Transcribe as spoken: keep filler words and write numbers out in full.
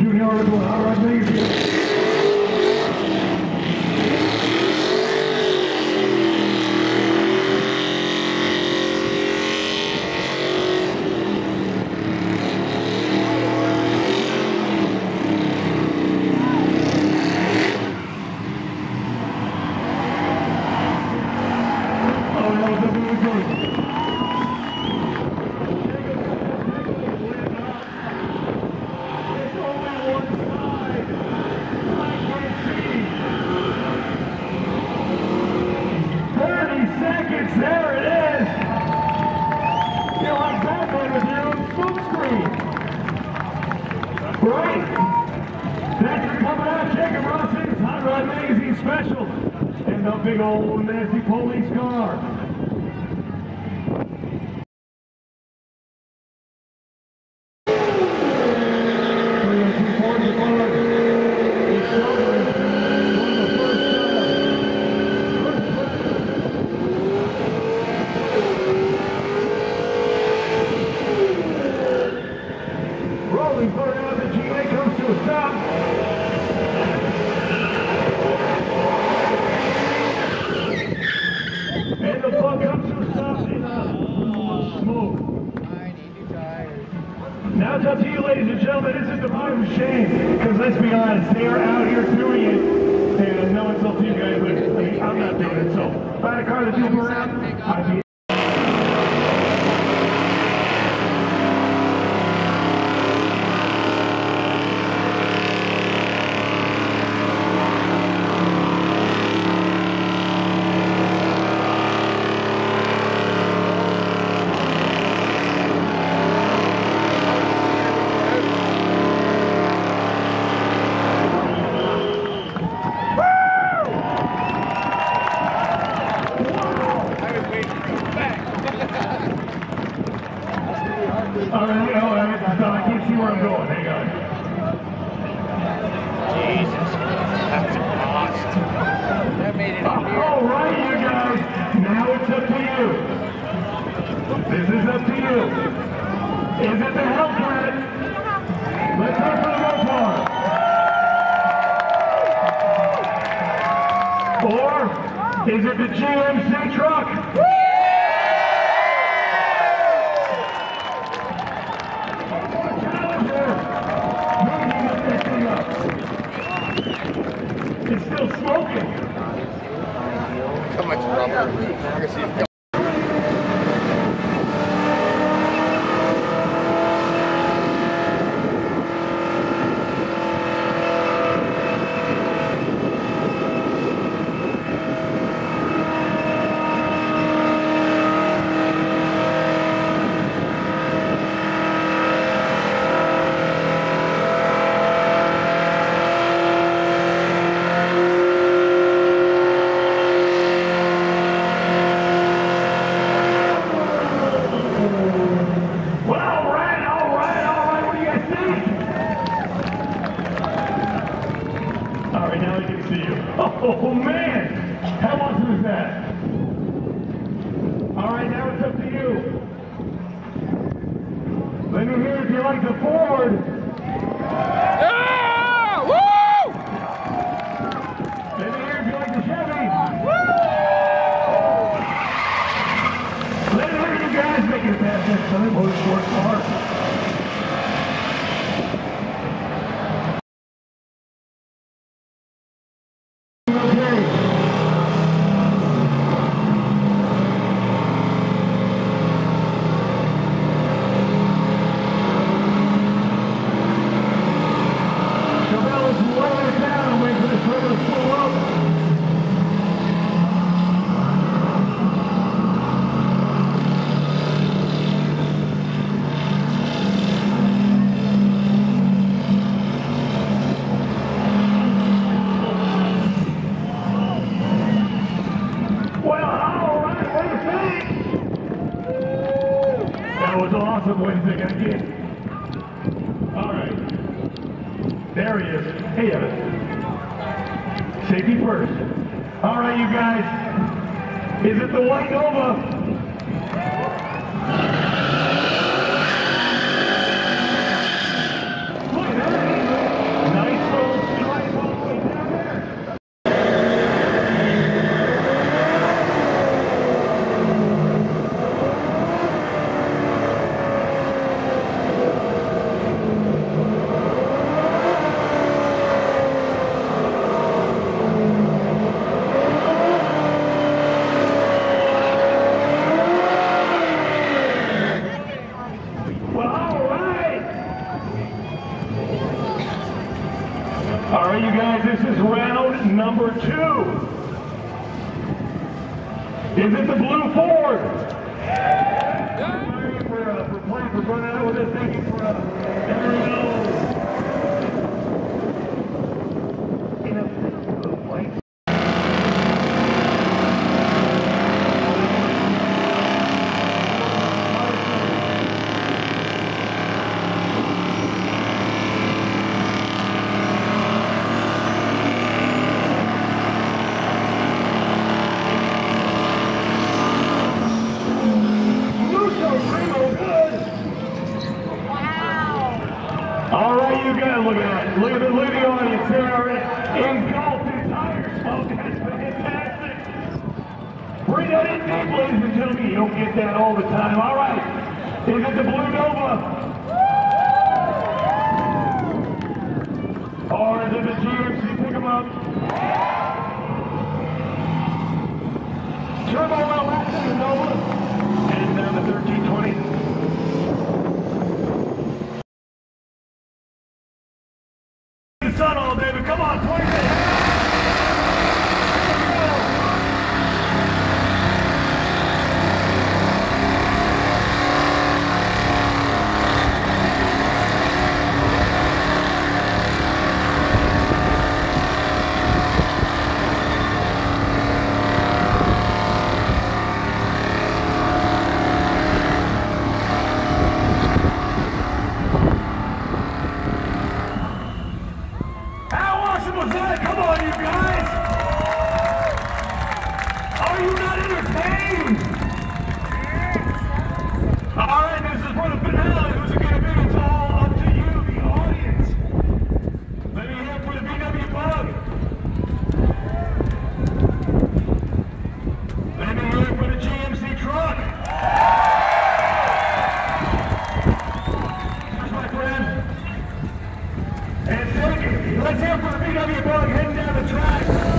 Junior article, how I think it. There it is! You're like Batman with your own smoke screen! Right? Thanks for coming out, Jacob Rossing's Hot Rod Magazine Special and the big old nasty police car. Now it's up to you, ladies and gentlemen. This is the part of shame, because let's be honest, they are out here doing it, and no insult to you guys, but I mean, I'm not doing it. So if I had a car that didn't around, I'd be. All right, all right, I can't see where I'm going. Hang on. Jesus, that's awesome. That made it up here. All right, you guys. Now it's up to you. This is up to you. Is it the Hellcat? Let's go for the Mopar. Or is it the G M C truck? It's still smoking. How much rubber? I can see it. Oh man, how awesome is that? All right, now it's up to you. Let me hear if you like the Ford. Yeah! Woo! Let me hear if you like the Chevy. Woo! Let me hear you guys make it past that Summit Motorsports car. That was awesome. What do you think I did? All right. There he is. Hey, Evan. Safety first. All right, you guys. Is it the White Nova? Look at that. All right, you guys, this is round number two. Is it the blue Ford? Yeah. For, uh, for playing for burnout with it, thank you for uh, everyone. In a physical place. All right, you guys, look at that. Look at the, look at the audience. They are engulfed in tire smoke. That's fantastic. Bring that in deep, ladies and gentlemen. You don't get that all the time. All right. Is it the Blue Nova? Or is it the G M C? Pick them up. Turbo L X in the Nova. Heading down to thirteen twenty. Sun all day, but come on, twenty minutes. Come on, you guys! Are you not entertained? All right, this is for the finale. Who's it going to be? It's all up to you, the audience. Let me hear it for the B W Bug. Let me hear it for the G M C truck. Here's my friend. And second, let's hear it for the B W Bug heading down the track.